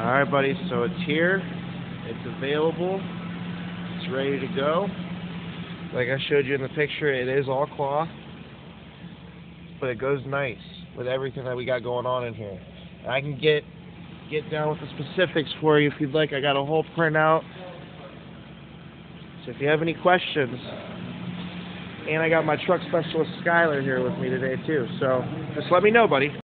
Alright, buddy, so it's here. It's available. It's ready to go. Like I showed you in the picture, it is all cloth. But it goes nice with everything that we got going on in here. And I can get down with the specifics for you if you'd like. I got a whole printout. So if you have any questions, and I got my truck specialist Skylar here with me today too. So just let me know, buddy.